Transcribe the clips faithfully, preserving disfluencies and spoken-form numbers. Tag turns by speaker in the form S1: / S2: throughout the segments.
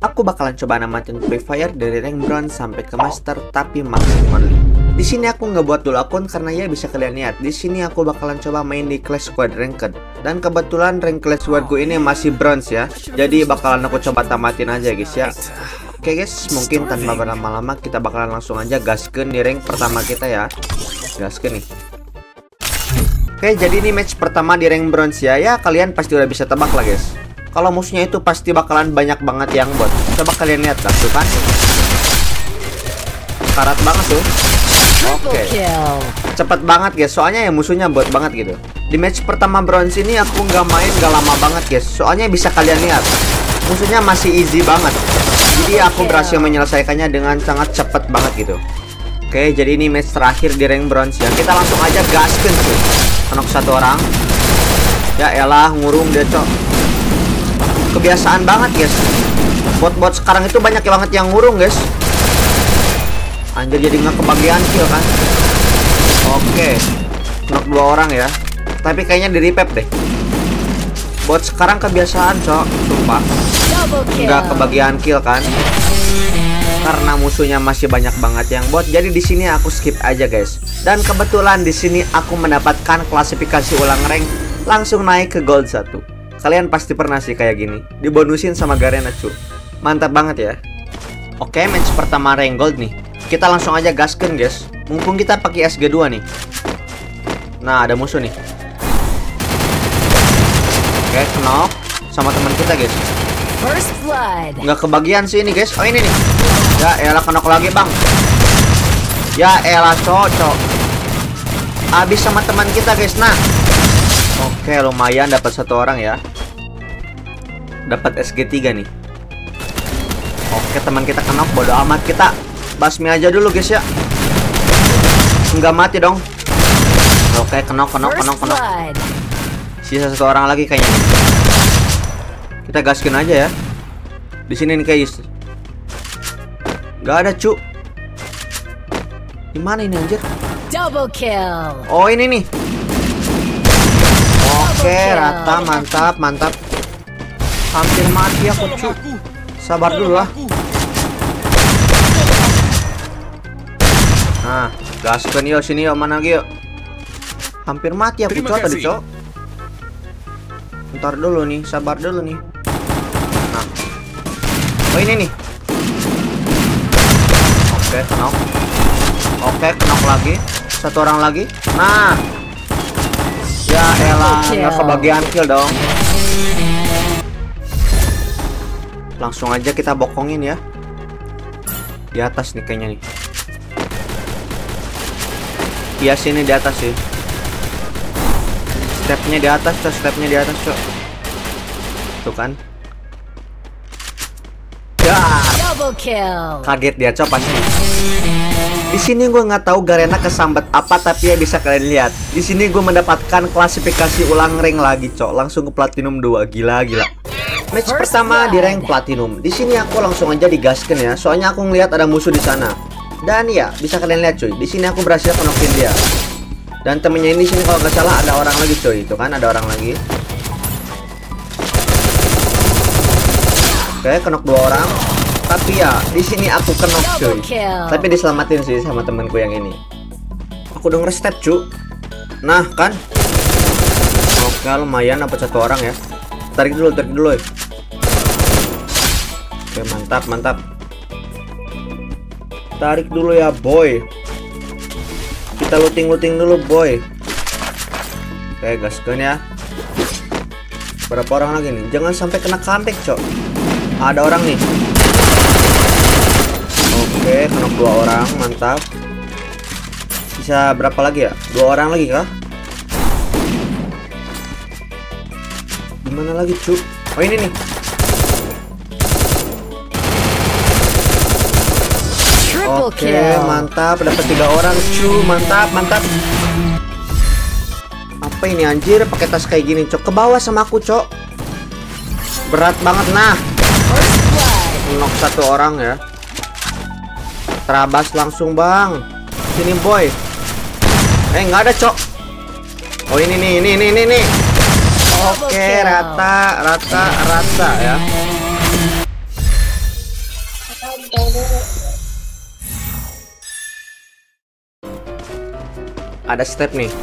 S1: Aku bakalan coba namatin Free Fire dari rank bronze sampai ke master, tapi maximum only. Di sini aku nggak buat dulu akun karena ya bisa kalian lihat. Di sini aku bakalan coba main di Clash Squad Ranked. Dan kebetulan rank Clash Squad gue ini masih bronze ya. Jadi bakalan aku coba tamatin aja guys ya. Oke guys, mungkin tanpa berlama-lama kita bakalan langsung aja gaskeun di rank pertama kita ya. Gaskeun nih. Oke, jadi ini match pertama di rank bronze ya. Ya kalian pasti udah bisa tebak lah guys. Kalau musuhnya itu pasti bakalan banyak banget yang bot. Coba kalian lihat lah, tuh kan. Karat banget tuh. Oke. Cepet banget guys, soalnya ya musuhnya bot banget gitu. Di match pertama bronze ini aku nggak main gak lama banget guys. Soalnya bisa kalian lihat, musuhnya masih easy banget. Jadi aku berhasil menyelesaikannya dengan sangat cepet banget gitu. Oke, jadi ini match terakhir di rank bronze ya. Kita langsung aja gaskeun tuh. Knock satu orang. Ya elah, ngurung dia cok. Kebiasaan banget guys. Bot-bot sekarang itu banyak banget yang ngurung guys. Anjir, jadi nggak kebagian kill kan. Oke, knock dua orang ya. Tapi kayaknya di revive deh. Bot sekarang kebiasaan cok, sumpah. Nggak kebagian kill kan. Karena musuhnya masih banyak banget yang bot. Jadi di sini aku skip aja guys. Dan kebetulan di sini aku mendapatkan klasifikasi ulang rank, langsung naik ke gold satu. Kalian pasti pernah sih kayak gini, dibonusin sama Garena cu. Mantap banget ya. Oke, match pertama rank gold nih. Kita langsung aja gaskeun guys. Mumpung kita pakai S G dua nih. Nah, ada musuh nih. Oke, knock sama teman kita guys.
S2: First blood.
S1: Nggak kebagian sih ini guys. Oh ini nih. Ya elah, knock lagi bang. Ya elah cocok. Habis sama teman kita guys. Nah. Oke, lumayan dapat satu orang ya. Dapat S G tiga nih. Oke, teman kita kenok, bodo amat, kita basmi aja dulu guys ya. Enggak mati dong. Oke, kenok, kenok, kenok, kenok. Sisa satu orang lagi kayaknya. Kita gaskin aja ya. Di sini nih guys. Gak ada cu. Di mana ini anjir?
S2: Double kill.
S1: Oh ini nih. Oke, rata, mantap, mantap. Hampir mati aku cu. Sabar dulu lah. Nah, gaskeun yuk sini yuk, mana lagi yuk. Hampir mati aku cok tadi cok. Ntar dulu nih, sabar dulu nih. Nah. Oh ini nih. Oke, knock. Oke, knock lagi. Satu orang lagi. Nah. Ya elah, nggak kebagian kill dong. Langsung aja kita bokongin ya. Di atas nih kayaknya nih. Iya sini di atas sih. Stepnya di atas, cok. Stepnya di atas, cok. Tuh kan. Ya.
S2: Double kill.
S1: Kaget dia cok pasti. Di sini gue nggak tahu Garena kesambet apa, tapi ya bisa kalian lihat. Di sini gue mendapatkan klasifikasi ulang rank lagi, cok. Langsung ke platinum dua, gila gila. Match
S2: First
S1: pertama
S2: blood.
S1: di rank platinum. Di sini aku langsung aja digasken ya. Soalnya aku ngelihat ada musuh di sana. Dan ya bisa kalian lihat cuy. Di sini aku berhasil knock-in dia. Dan temennya ini sini kalau nggak salah ada orang lagi cuy. Itu kan ada orang lagi. Oke, knock dua orang. Tapi ya di sini aku knock cuy. Tapi diselamatin sih sama temanku yang ini. Aku denger step cu. Nah kan. Oke, lumayan dapat satu orang ya. Tarik dulu, tarik dulu. Oke, mantap, mantap. Tarik dulu ya, boy. Kita looting-looting dulu, boy. Oke, gaskeun ya. Berapa orang lagi nih? Jangan sampai kena comeback, cok. Ada orang nih. Oke, kena dua orang, mantap. Bisa berapa lagi ya? Dua orang lagi kah? Mana lagi cu? Oh ini nih. Oke, mantap, dapat tiga orang cu, mantap, mantap. Apa ini anjir, pakai tas kayak gini cok, ke bawah sama aku cok. Berat banget nah. Knock satu orang ya. Terabas langsung bang. Sini boy. Eh nggak ada cok. Oh ini nih, ini ini ini nih. Oke, rata, rata, rata ya. Ada step nih.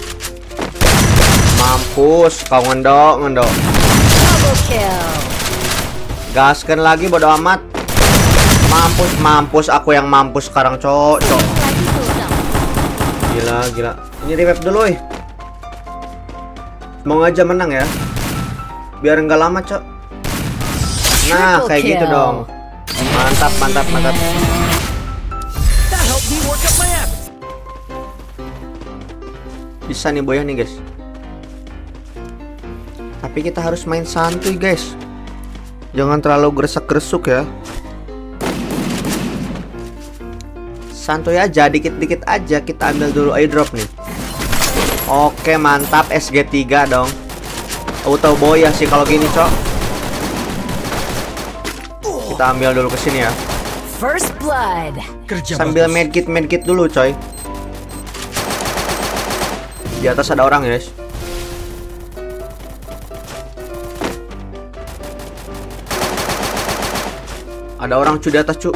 S1: Mampus, kau ngendok, ngendok.
S2: Double kill.
S1: Gaskan lagi bodo amat. Mampus, mampus, aku yang mampus sekarang, cok, cok. Gila, gila. Ini revive dulu, eh. Mau aja menang ya. Biar nggak lama, cok. Nah,
S2: Triple
S1: kayak
S2: kill.
S1: gitu dong. Mantap, mantap, mantap. Bisa nih boya nih, guys. Tapi kita harus main santuy, guys. Jangan terlalu gresek-gresuk ya. Santuy aja, dikit-dikit aja. Kita ambil dulu airdrop nih. Oke, mantap. S G tiga dong. Auto boya sih kalau gini, cok. Kita ambil dulu ke sini ya.
S2: First blood.
S1: Sambil medkit medkit dulu, coy. Di atas ada orang, guys. Ada orang cu di atas, cu.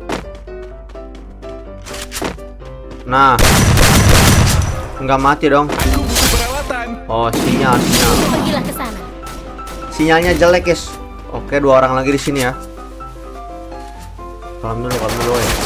S1: Nah, nggak mati dong. Oh, sinyal, sinyal.
S2: Pergilah ke sana.
S1: Sinyalnya jelek, guys. Oke, dua orang lagi di sini ya. Kalem dulu, kalem dulu, ya.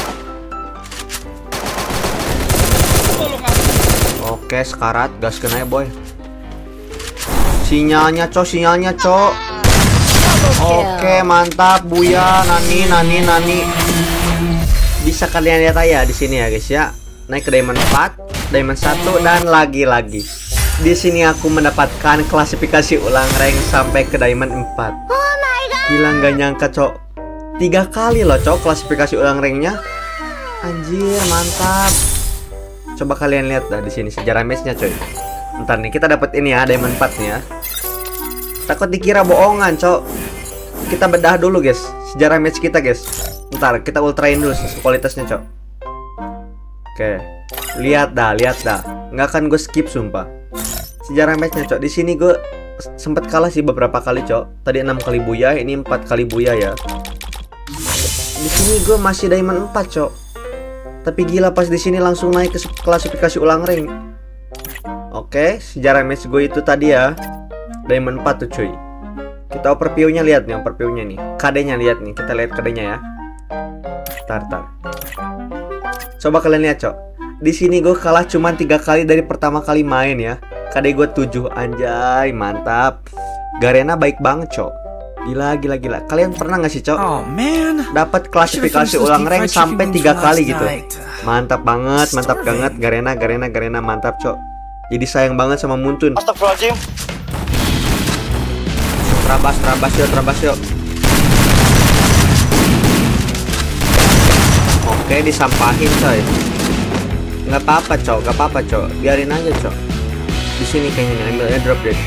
S1: Oke, sekarat, gas kena ya, boy. Sinyalnya, cok, sinyalnya, cok. Oke, mantap, Buya, Nani, Nani, Nani. Bisa kalian lihat aja di sini ya, guys ya. Naik ke diamond empat, diamond satu, dan lagi-lagi. Di sini aku mendapatkan klasifikasi ulang rank sampai ke diamond empat.
S2: Oh my god.
S1: Gila, nggak nyangka, cok. Tiga kali loh, cok, klasifikasi ulang ranknya. Anjir, mantap. Coba kalian lihat dah di sini sejarah matchnya, coy. Ntar nih kita dapat ini ya, diamond empat nih ya. Takut dikira bohongan, cok. Kita bedah dulu, guys, sejarah match kita, guys. Ntar kita ultrain dulu kualitasnya, cok. Oke, lihat dah, lihat dah. Nggak akan gue skip, sumpah. Sejarah matchnya, cok. Di sini gue sempet kalah sih beberapa kali, cok. Tadi enam kali buya, ini empat kali buya ya. Di sini gue masih diamond empat, cok. Tapi gila pas di sini langsung naik ke klasifikasi ulang rank. Oke, sejarah match gue itu tadi ya. Diamond empat tuh, cuy. Kita overview-nya lihat nih, overview-nya nih. K D-nya lihat nih, kita lihat K D-nya ya. Tar, tar. Coba kalian lihat, cok. Di sini gue kalah cuma tiga kali dari pertama kali main ya. K D gue tujuh, anjay, mantap. Garena baik banget, cok. Gila, gila, gila. Kalian pernah nggak sih, cok?
S3: Oh man,
S1: dapat klasifikasi ulang rank sampai tiga kali gitu. Mantap banget, mantap banget. Garena, Garena, Garena, mantap, cok. Jadi sayang banget sama Muntun.
S4: Astagfirullahaladzim.
S1: Terabas, terabas yuk, terabas yuk. Oke, disampahin, coy. Nggak apa-apa, cok, nggak apa-apa, cok. Biarin aja, cok. Di sini kayaknya nih, ambil airdrop deh.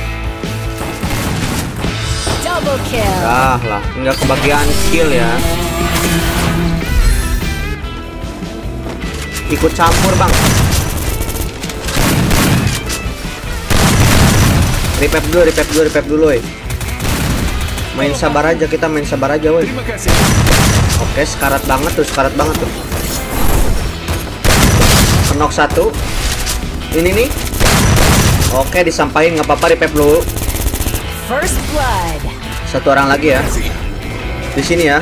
S2: Double kill.
S1: Ah lah, nggak kebagian kill ya. Ikut campur, bang. Revive dulu, revive dulu, revive dulu, eh. Main sabar aja, kita main sabar aja, woi. Oke, sekarat banget tuh, sekarat banget tuh. Knock satu. Ini nih. Oke, disampaikan, nggak apa-apa, revive dulu.
S2: First blood.
S1: Satu orang lagi ya. Di sini ya.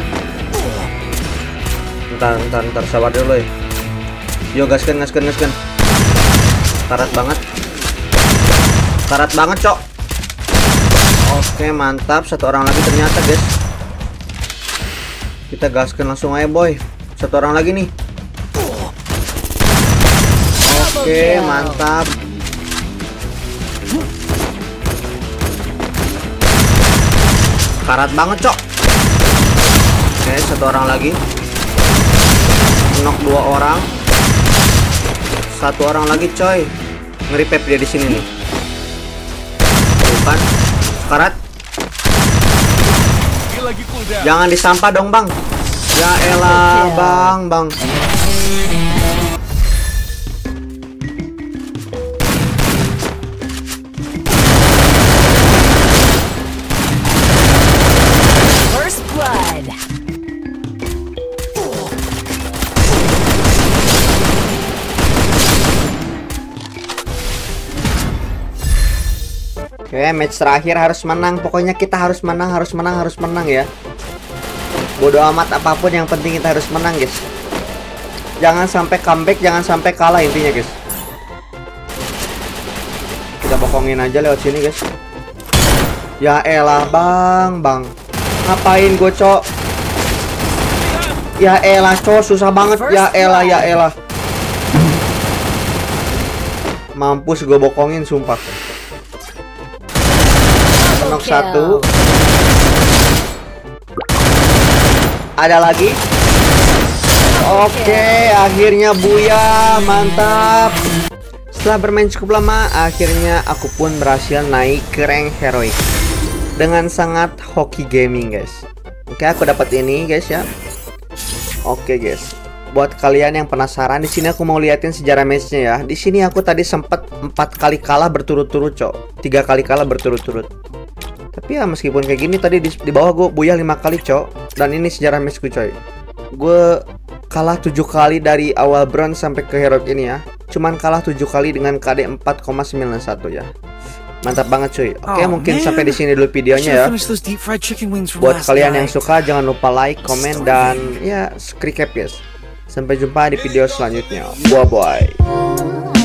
S1: Ntar, ntar, ntar, sabar dulu, ya. Yo, gaskan, gaskan, gaskan. Sekarat banget. Sekarat banget, cok. Oke, mantap. Satu orang lagi ternyata, guys. Kita gaskan langsung aja, boy. Satu orang lagi nih. Oke, mantap. Karat banget, cok. Oke, satu orang lagi. Knock dua orang. Satu orang lagi, coy. Nge-revive dia di sini nih. Bukan. Karat. Jangan disampah dong, bang. Ya elah, bang, bang.
S2: First blood.
S1: Oke, match terakhir harus menang. Pokoknya kita harus menang, harus menang, harus menang ya. Bodoh amat apapun, yang penting kita harus menang, guys. Jangan sampai comeback, jangan sampai kalah intinya, guys. Kita bokongin aja lewat sini, guys. Ya elah, Bang, Bang. Ngapain gue, Cok? Ya elah, Cok, susah banget. Ya elah, ya elah. Mampus gue bokongin, sumpah. Knock satu. Ada lagi. Oke, akhirnya Buya, mantap. Setelah bermain cukup lama, akhirnya aku pun berhasil naik ke rank heroik dengan sangat hoki gaming, guys. Oke, aku dapat ini, guys ya. Oke, guys. Buat kalian yang penasaran, di sini aku mau liatin sejarah matchnya ya. Di sini aku tadi sempat empat kali kalah berturut-turut, Cok. Tiga kali kalah berturut-turut. Tapi ya meskipun kayak gini, tadi di, di bawah gue Buya lima kali, Cok. Dan ini sejarah matchku, coy. Gue kalah tujuh kali dari awal bronze sampai ke heroik ini ya. Cuman kalah tujuh kali dengan K D empat koma sembilan satu ya. Mantap banget, cuy. Oke, oh, mungkin man. sampai di sini dulu videonya ya. Buat kalian yang suka, jangan lupa like, komen, dan ya recap, guys. Sampai jumpa di video selanjutnya. Bye bye.